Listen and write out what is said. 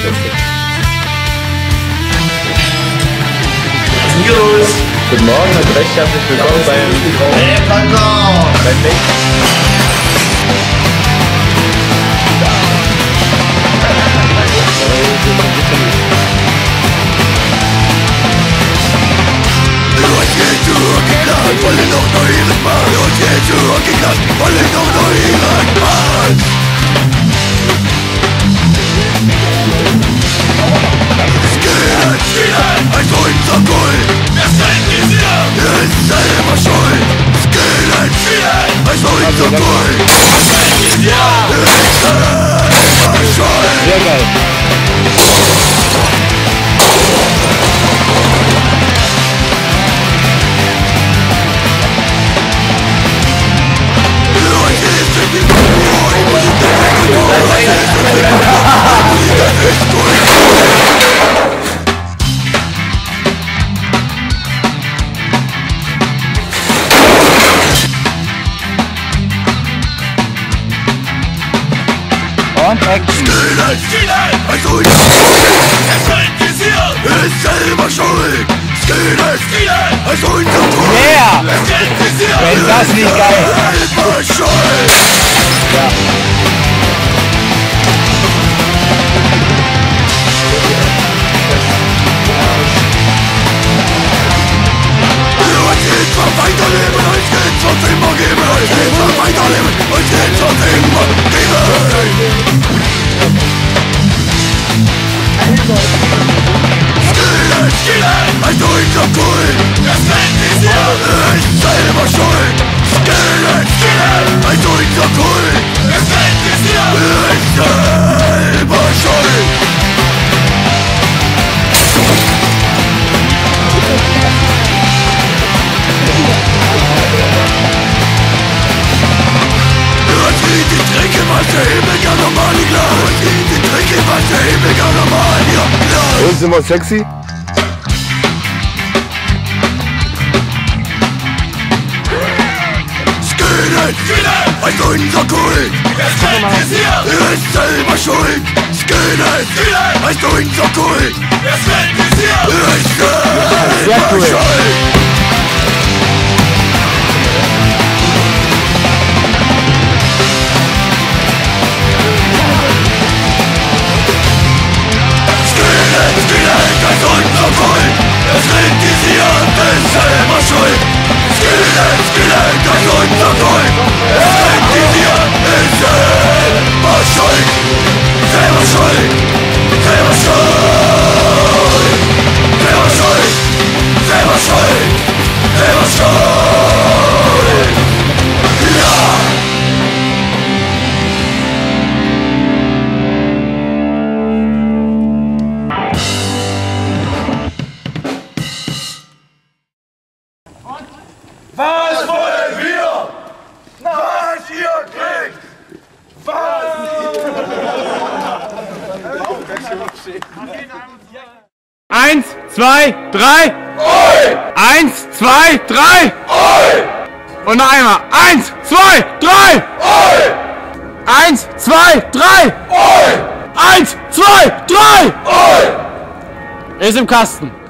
Los! Guten Morgen und recht herzlich willkommen beim Blick. Wollen doch nur ihren Mann und jetzt zurückgekehrt, wollen doch nur ihren Mann. Skinhead, ein unser Gold. Wer kritisiert, ist selber schuld. Skinhead, ein unser Gold. Wer kritisiert, ist selber schuld. Sehr geil. Und Action. Also ich ist selber schuld. Skinhead, also unser Tod. Yeah! Wenn das nicht geil. Selber schuld. Ja. Weiterleben, als geht's uns immer geben. Als geht's uns weiterleben, als geht's uns immer geben. Skinhead, ein deutscher Kult. Das kritisiert, ist selber schuld. Skinhead, ein deutscher Kult. Das kritisiert, ist selber schuld. Die Trinke, was der Himmel gar normal klar. Die Trinke, was der Himmel gar normal klar. Und sind wir sexy? Skinhead, ein unser Kult. Er ist selber schuld. Skinhead, ein unser Kult. Er ist selber schuld. Skinhead, das unser Kult. Es kritisiert, ist selber schuld. Skinhead, das unser Kult. Es kritisiert, ist selber schuld. Selber schuld. Selber schuld. Selber schuld. Selber schuld. Selber schuld. Ja. Was wollen wir? Was ihr kriegt! Was? 1, 2, 3! Oi! 1, 2, 3! Oi! Und noch einmal! 1, 2, 3! Oi! 1, 2, 3! Oi! 1, 2, 3! Oi! Ist im Kasten.